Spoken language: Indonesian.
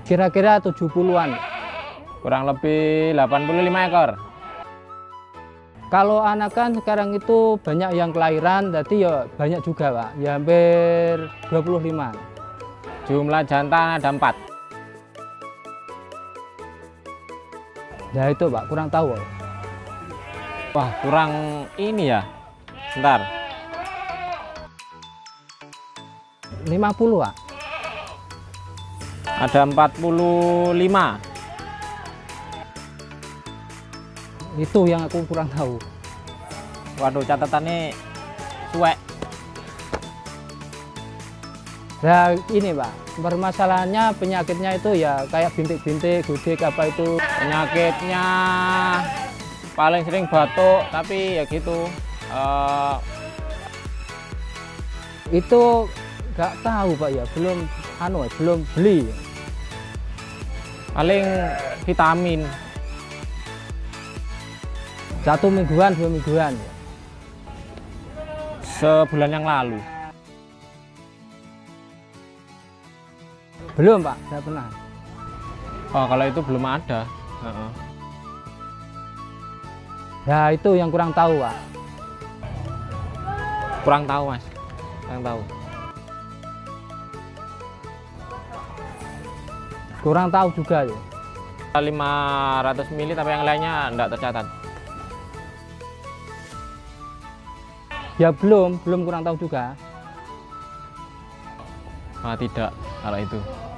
Kira-kira 70-an. Kurang lebih 85 ekor. Kalau anakan sekarang itu banyak yang kelahiran, jadi ya banyak juga Pak, ya hampir 25. Jumlah jantan ada 4. Nah itu Pak, kurang tahu. Wah, kurang ini ya. Bentar. 50 Pak. Ada 45. Itu yang aku kurang tahu. Waduh, catatannya suwek. Nah ini Pak, permasalahannya penyakitnya itu ya kayak bintik-bintik, gudik apa itu. Penyakitnya paling sering batuk, tapi ya gitu. Itu nggak tahu Pak ya, belum beli. Paling vitamin. 1 mingguan, 2 mingguan. Sebulan yang lalu. Belum Pak, tidak pernah. Oh, kalau itu belum ada. Heeh. Nah itu yang kurang tahu Pak. Kurang tahu Mas, kurang tahu. Kurang tahu juga ya. 500 mili, tapi yang lainnya enggak tercatat. Ya belum kurang tahu juga. Tidak kalau itu.